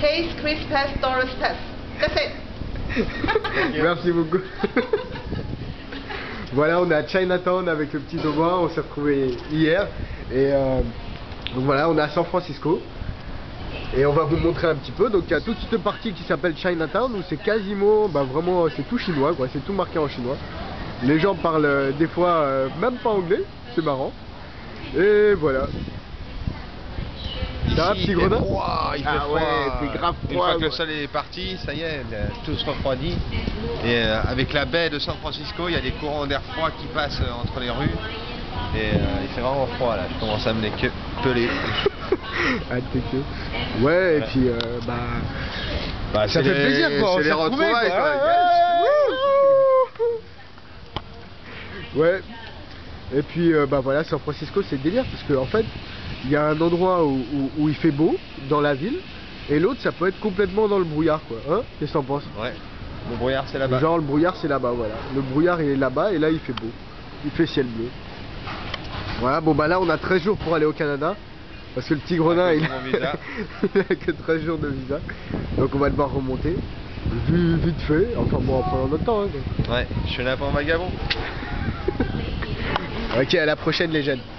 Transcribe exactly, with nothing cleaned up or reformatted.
Case, Chris Pass, Doris Pass. That's it. Merci beaucoup. Voilà, on est à Chinatown avec le petit Domain, on s'est retrouvés hier. Et euh, donc voilà, on est à San Francisco. Et on va vous montrer un petit peu. Donc il y a toute cette partie qui s'appelle Chinatown où c'est quasiment, bah vraiment, c'est tout chinois quoi, c'est tout marqué en chinois. Les gens parlent euh, des fois euh, même pas anglais, c'est marrant. Et voilà. Ça va, petit grenat? Froid, il fait Ah froid. ouais, c'est grave Une froid. fois que le ouais. soleil est parti, ça y est, tout se refroidit. Et euh, avec la baie de San Francisco, il y a des courants d'air froid qui passent euh, entre les rues. Et euh, il fait vraiment froid là, je commence à me peler. Ah, t'es que... Ouais, et puis euh, bah... bah ça fait les... plaisir quoi, on c'est s'est les retrouvés, retrouvailles quoi. quoi. Ouais. Et puis euh, bah voilà, San Francisco c'est délire parce que en fait il y a un endroit où, où, où il fait beau dans la ville et l'autre ça peut être complètement dans le brouillard quoi. Hein? Qu'est-ce que t'en penses? Ouais. Le brouillard c'est là-bas. Genre le brouillard c'est là-bas, voilà. Le brouillard il est là-bas et là il fait beau. Il fait ciel bleu. Voilà, bon bah là on a treize jours pour aller au Canada. Parce que le petit grenat il, il a que treize jours de visa. Donc on va devoir remonter. Vite, vite fait, enfin bon en prenant notre temps. Hein, ouais, je suis là pour un vagabond. Ok, à la prochaine les jeunes.